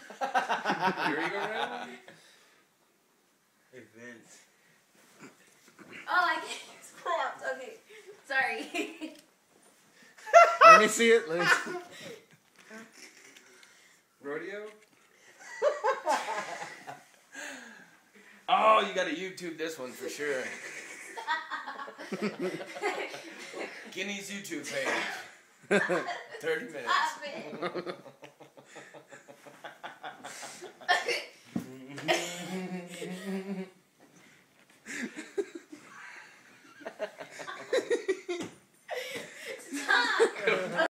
Merry-go-round? Events. Oh, I can't use clamps. Okay. Sorry. Let me see it. Let me see. Rodeo? Oh, you gotta YouTube this one for sure. Guinea's YouTube page. 30 minutes. Stop it.